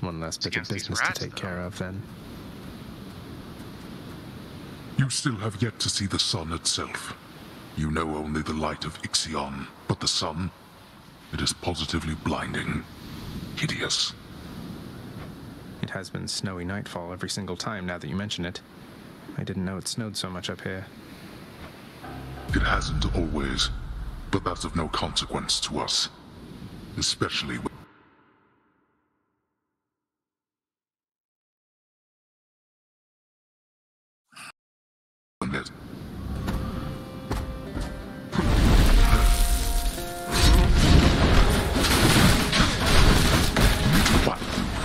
One less bit of business to take care of, then. You still have yet to see the sun itself. You know only the light of Ixion, but the sun, it is positively blinding. Hideous. It has been snowy nightfall every single time now that you mention it. I didn't know it snowed so much up here. It hasn't always, but that's of no consequence to us. Especially when it... What?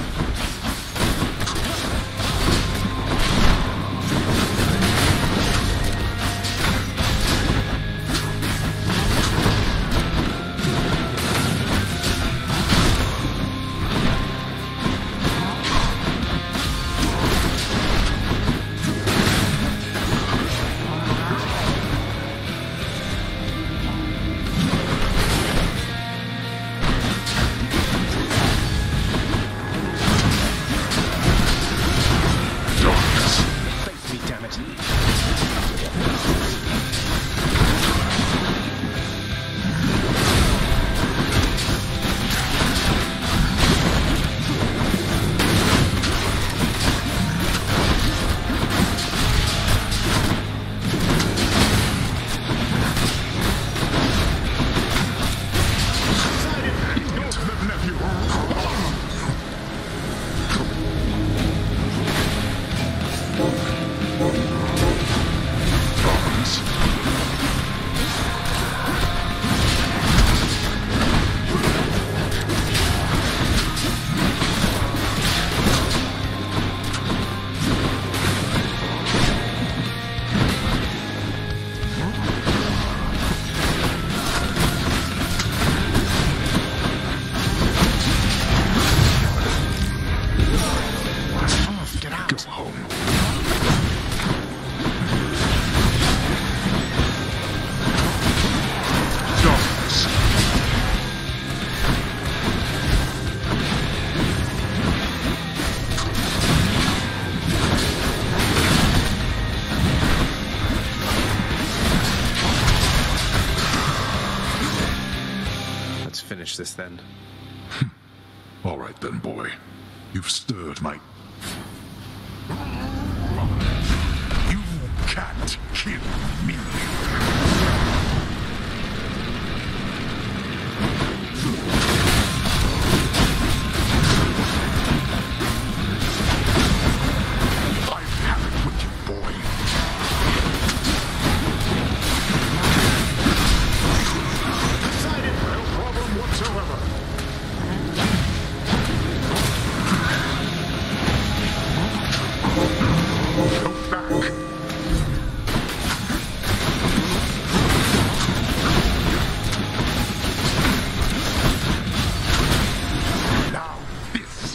Finish this then. All right then, boy. You've stirred my... You can't kill me. I've had it with you, boy. Whatsoever. Go back. Now this.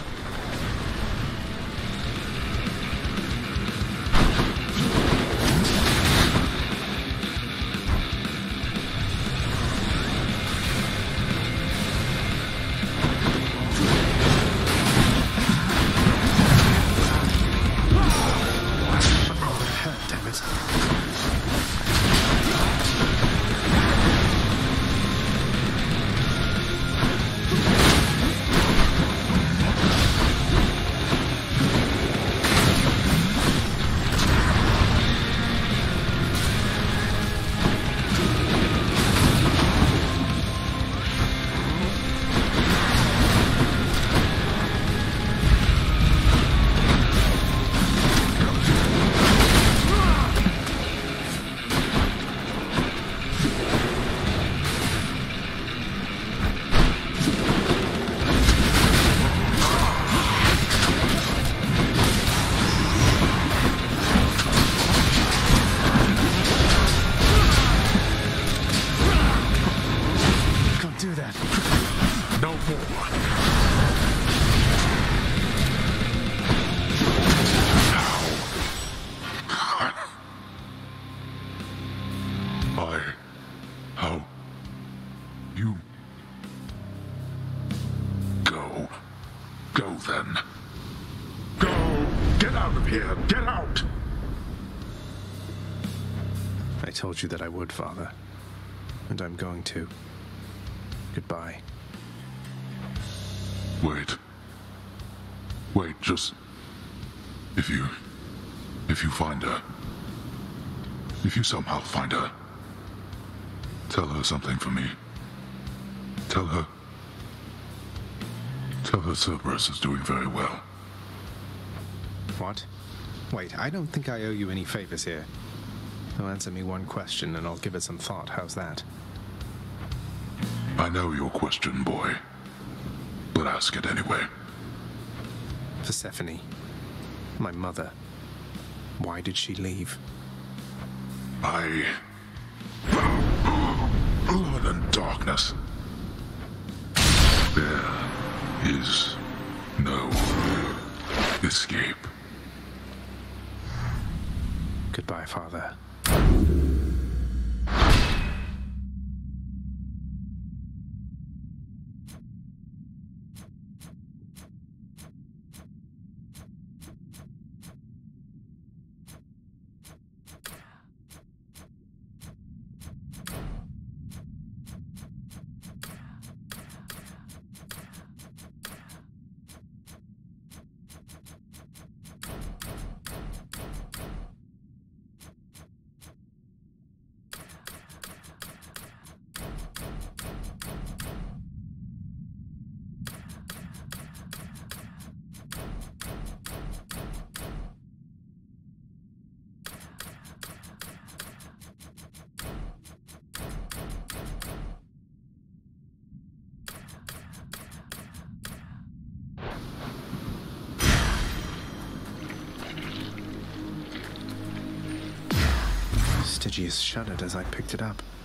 No more. How you go then. out of here! Get out! I told you that I would, Father. And I'm going to. Goodbye. Wait. Wait, just... If you find her... If you somehow find her... Tell her something for me. Tell her Cerberus is doing very well. What? Wait, I don't think I owe you any favors here. Now answer me one question and I'll give it some thought. How's that? I know your question, boy. But ask it anyway. Persephone. My mother. Why did she leave? Blood and darkness. There is no escape. Goodbye, Father. Stygius shuddered as I picked it up.